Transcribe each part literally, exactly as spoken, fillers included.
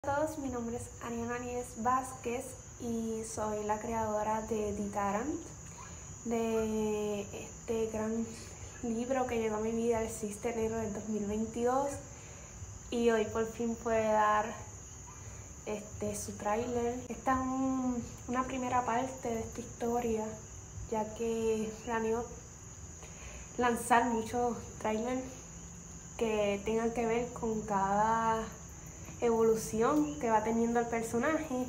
Hola a todos, mi nombre es Ariana Nieves Vázquez y soy la creadora de Ditarant, de este gran libro que llegó a mi vida el seis de enero del dos mil veintidós, y hoy por fin puede dar este, su tráiler. Esta es un, una primera parte de esta historia, ya que planeo lanzar muchos trailers que tengan que ver con cada evolución que va teniendo el personaje.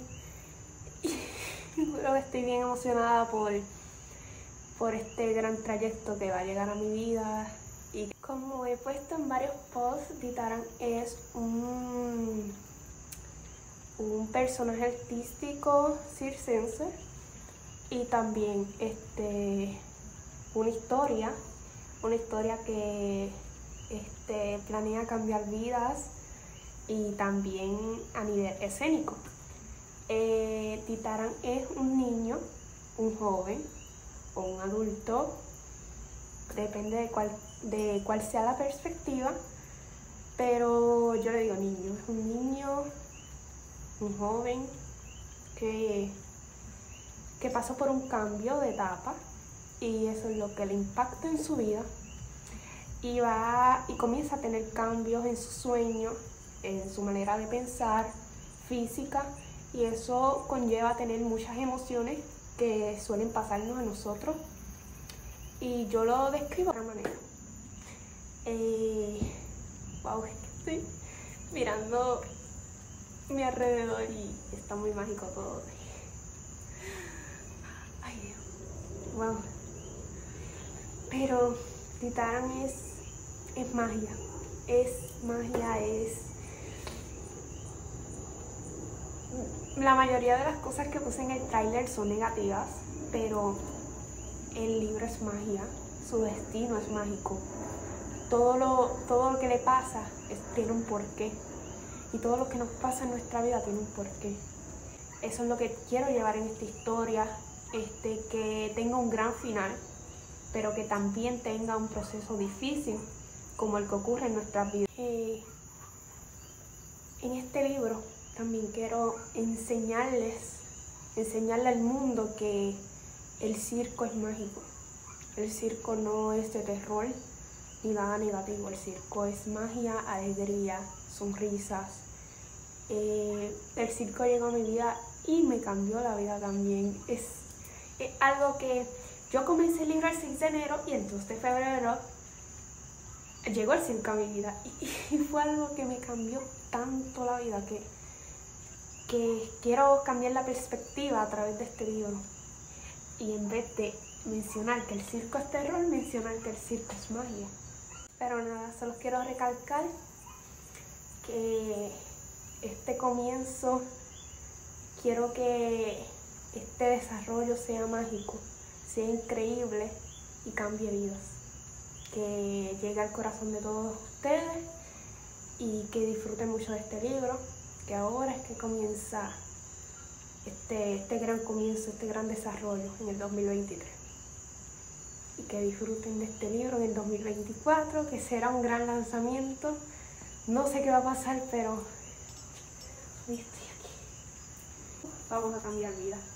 Pero estoy bien emocionada por, por este gran trayecto que va a llegar a mi vida. Y como he puesto en varios posts, Ditarant es un, un personaje artístico circense y también este, una historia, una historia que este, planea cambiar vidas y también a nivel escénico. Eh, Ditarant es un niño, un joven o un adulto, depende de cuál, de cuál sea la perspectiva, pero yo le digo niño, es un niño, un joven que, que pasó por un cambio de etapa y eso es lo que le impacta en su vida y, va, y comienza a tener cambios en su sueño, en su manera de pensar, física, y eso conlleva a tener muchas emociones que suelen pasarnos a nosotros, y yo lo describo de otra manera. Eh, wow, es que estoy mirando mi alrededor y está muy mágico todo. Ay, Dios. Wow. Pero Ditarant es, es magia, es magia, es... La mayoría de las cosas que puse en el tráiler son negativas, pero el libro es magia, su destino es mágico. Todo lo, todo lo que le pasa es, tiene un porqué, y todo lo que nos pasa en nuestra vida tiene un porqué. Eso es lo que quiero llevar en esta historia, este, que tenga un gran final, pero que también tenga un proceso difícil, como el que ocurre en nuestras vidas. Eh, en este libro también quiero enseñarles, enseñarle al mundo que el circo es mágico. El circo no es de terror ni nada negativo. El circo es magia, alegría, sonrisas. Eh, el circo llegó a mi vida y me cambió la vida también. Es, es algo que yo comencé el libro el seis de enero y el dos de febrero llegó el circo a mi vida. Y, y fue algo que me cambió tanto la vida que que quiero cambiar la perspectiva a través de este libro, y en vez de mencionar que el circo es terror, mencionar que el circo es magia. Pero nada, solo quiero recalcar que este comienzo, quiero que este desarrollo sea mágico, sea increíble y cambie vidas, que llegue al corazón de todos ustedes y que disfruten mucho de este libro, que ahora es que comienza este, este gran comienzo, este gran desarrollo en el dos mil veintitrés. Y que disfruten de este libro en el dos mil veinticuatro, que será un gran lanzamiento. No sé qué va a pasar, pero hoy estoy aquí. Vamos a cambiar vida.